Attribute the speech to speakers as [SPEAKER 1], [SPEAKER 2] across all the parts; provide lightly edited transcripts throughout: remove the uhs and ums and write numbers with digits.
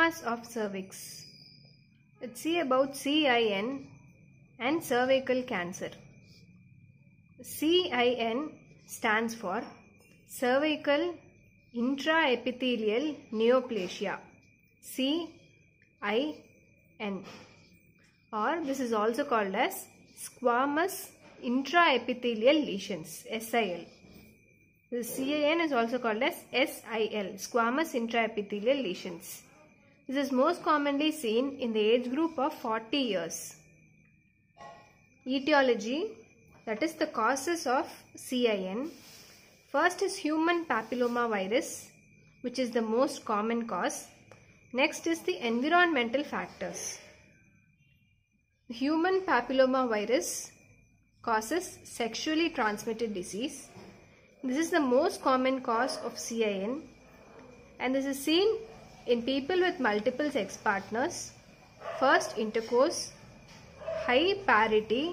[SPEAKER 1] Squamous of cervix. Let's see about CIN and cervical cancer. CIN stands for cervical intraepithelial neoplasia. CIN, or this is also called as squamous intraepithelial lesions, SIL. The CIN is also called as SIL, squamous intraepithelial lesions. This is most commonly seen in the age group of 40 years. Etiology, that is the causes of CIN. First is human papillomavirus, which is the most common cause. Next is the environmental factors. Human papillomavirus causes sexually transmitted disease. This is the most common cause of CIN, and this is seen in people with multiple sex partners, first intercourse, high parity,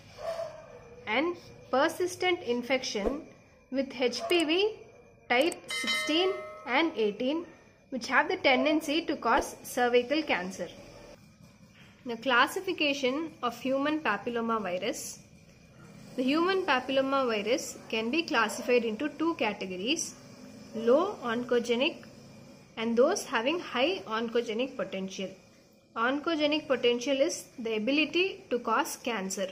[SPEAKER 1] and persistent infection with HPV type 16 and 18, which have the tendency to cause cervical cancer. The classification of human papillomavirus. The human papillomavirus can be classified into two categories: low oncogenic and those having high oncogenic potential. Oncogenic potential is the ability to cause cancer.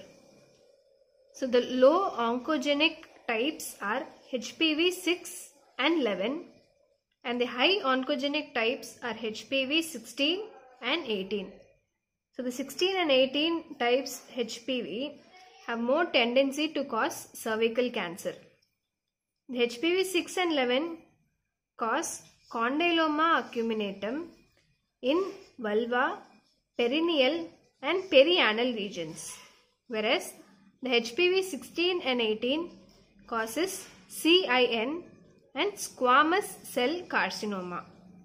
[SPEAKER 1] So the low oncogenic types are HPV 6 and 11, and the high oncogenic types are HPV 16 and 18. So the 16 and 18 types HPV have more tendency to cause cervical cancer. The HPV 6 and 11 cause condyloma acuminatum in vulva, perineal and perianal regions, whereas the HPV 16 and 18 causes CIN and squamous cell carcinoma.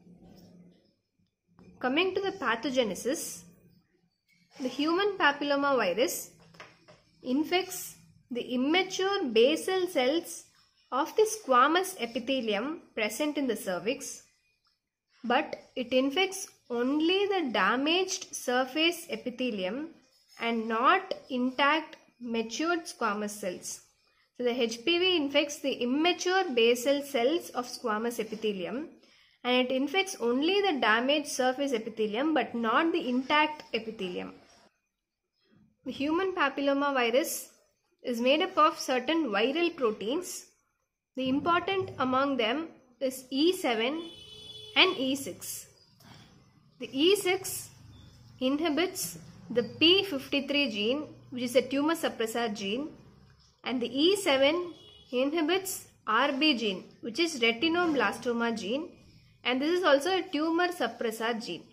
[SPEAKER 1] Coming to the pathogenesis, the human papillomavirus infects the immature basal cells of the squamous epithelium present in the cervix, but it infects only the damaged surface epithelium and not intact matured squamous cells. So the HPV infects the immature basal cells of squamous epithelium, and it infects only the damaged surface epithelium but not the intact epithelium. The human papillomavirus is made up of certain viral proteins. The important among them is E7 and E6. The E6 inhibits the P53 gene, which is a tumor suppressor gene, and the E7 inhibits RB gene, which is retinoblastoma gene, and this is also a tumor suppressor gene.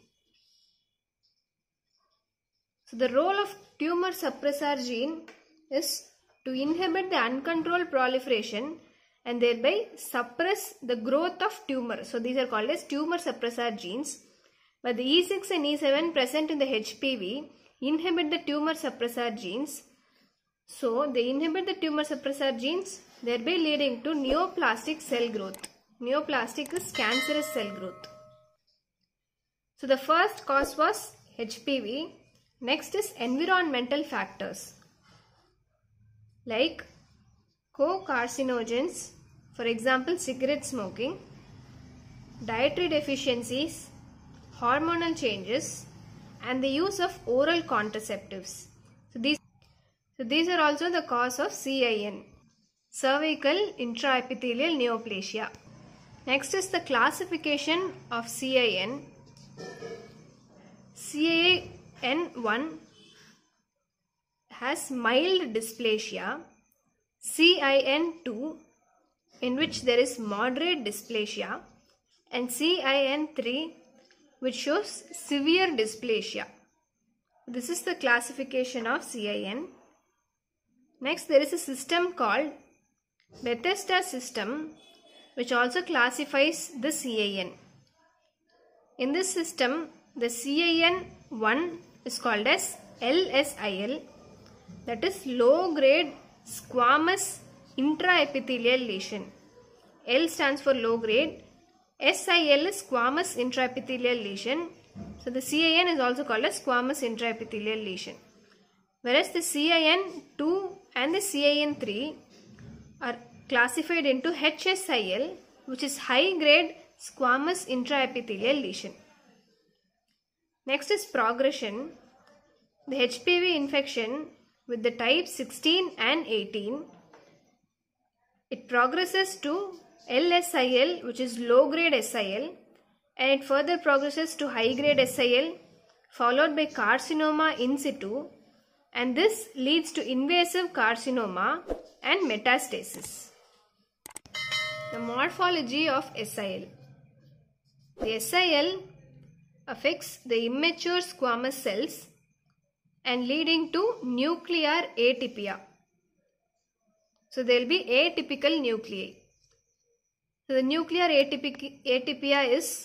[SPEAKER 1] So the role of tumor suppressor gene is to inhibit the uncontrolled proliferation and thereby suppress the growth of tumor. So these are called as tumor suppressor genes. But the E6 and E7 present in the HPV inhibit the tumor suppressor genes. So they inhibit the tumor suppressor genes, thereby leading to neoplastic cell growth. Neoplastic is cancerous cell growth. So the first cause was HPV. Next is environmental factors like co-carcinogens, for example cigarette smoking, dietary deficiencies, hormonal changes, and the use of oral contraceptives. So these are also the cause of CIN, cervical intraepithelial neoplasia. Next is the classification of CIN. CIN1 has mild dysplasia, CIN2 in which there is moderate dysplasia, and CIN3 which shows severe dysplasia. This is the classification of CIN. Next, there is a system called Bethesda system, which also classifies the CIN. In this system, the CIN1 is called as LSIL, that is low grade squamous intraepithelial lesion. L stands for low grade, SIL is squamous intraepithelial lesion, So the CIN is also called as squamous intraepithelial lesion. Whereas the CIN2 and the CIN3 are classified into HSIL, which is high grade squamous intraepithelial lesion. Next is progression. The HPV infection with the type 16 and 18, it progresses to LSIL, which is low grade SIL, and it further progresses to high grade SIL, followed by carcinoma in situ, and this leads to invasive carcinoma and metastasis. The morphology of SIL. The SIL affects the immature squamous cells and leading to nuclear atypia. So there will be atypical nuclei. So the nuclear atypia is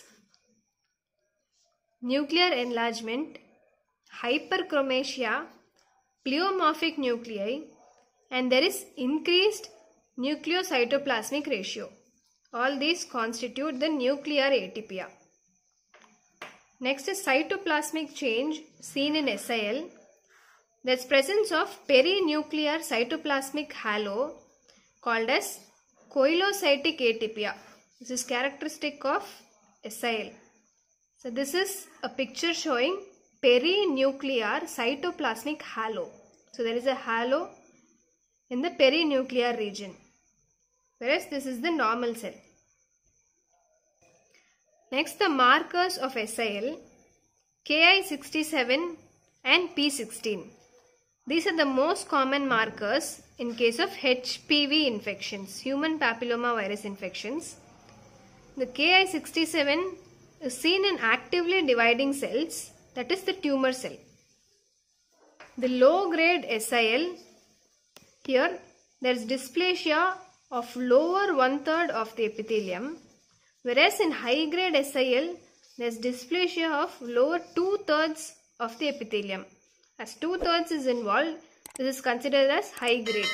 [SPEAKER 1] nuclear enlargement, hyperchromasia, pleomorphic nuclei, and there is increased nucleocytoplasmic ratio. All these constitute the nuclear atypia. Next is cytoplasmic change seen in SIL. There is presence of perinuclear cytoplasmic halo called as koilocytic atypia. This is characteristic of SIL. So this is a picture showing perinuclear cytoplasmic halo. So there is a halo in the perinuclear region, whereas this is the normal cell. Next, the markers of SIL, Ki67 and P16. These are the most common markers in case of HPV infections, human papilloma virus infections. The Ki67 is seen in actively dividing cells, that is the tumor cell. The low grade SIL, here there is dysplasia of lower 1/3 of the epithelium, whereas in high grade SIL there is dysplasia of lower 2/3 of the epithelium. As 2/3 is involved, this is considered as high grade.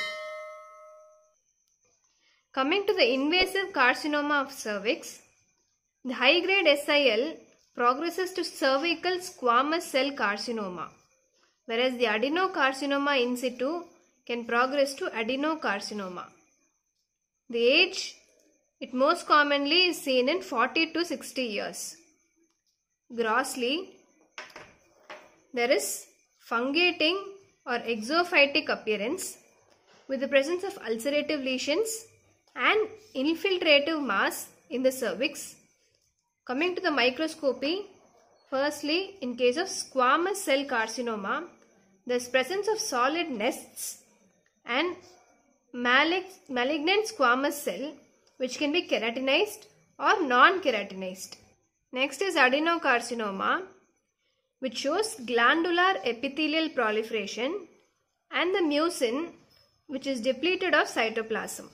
[SPEAKER 1] Coming to the invasive carcinoma of cervix, the high grade SIL progresses to cervical squamous cell carcinoma, whereas the adenocarcinoma in situ can progress to adenocarcinoma. The age, it most commonly is seen in 40 to 60 years. Grossly, there is fungating or exophytic appearance with the presence of ulcerative lesions and infiltrative mass in the cervix. Coming to the microscopy, firstly, in case of squamous cell carcinoma, there is presence of solid nests and malignant squamous cell which can be keratinized or non-keratinized. Next is adenocarcinoma, which shows glandular epithelial proliferation and the mucin, which is depleted of cytoplasm.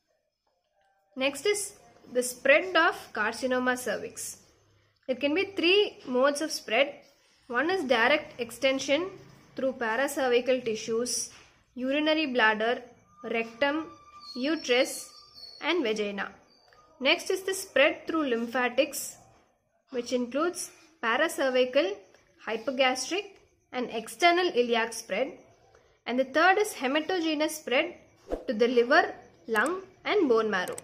[SPEAKER 1] Next is the spread of carcinoma cervix. There can be 3 modes of spread. One is direct extension through paracervical tissues, urinary bladder, rectum, uterus and vagina. Next is the spread through lymphatics, which includes paracervical, hypogastric and external iliac spread. And the third is hematogenous spread to the liver, lung and bone marrow.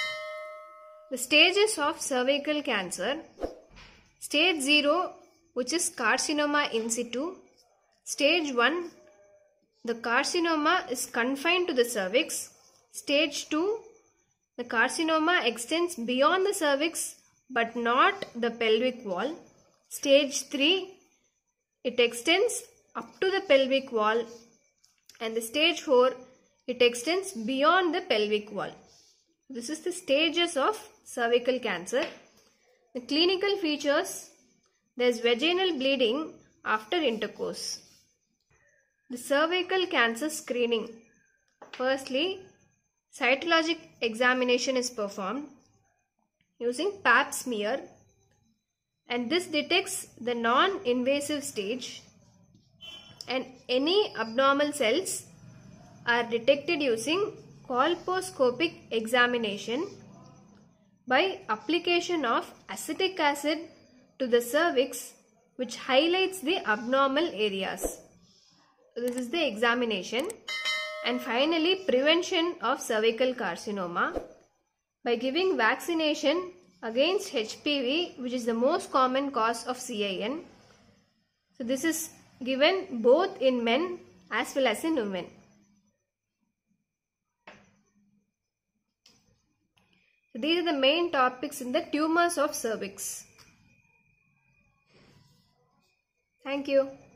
[SPEAKER 1] The stages of cervical cancer. Stage 0, which is carcinoma in situ. Stage 1, the carcinoma is confined to the cervix. Stage 2, the carcinoma extends beyond the cervix but not the pelvic wall. Stage 3, it extends up to the pelvic wall. And the stage 4, it extends beyond the pelvic wall. This is the stages of cervical cancer. The clinical features, there is vaginal bleeding after intercourse. The cervical cancer screening. Firstly, cytologic examination is performed using Pap smear, and this detects the non-invasive stage, and any abnormal cells are detected using colposcopic examination by application of acetic acid to the cervix which highlights the abnormal areas. So this is the examination. And finally, prevention of cervical carcinoma by giving vaccination against HPV, which is the most common cause of CIN. So this is given both in men as well as in women. So these are the main topics in the tumors of cervix. Thank you.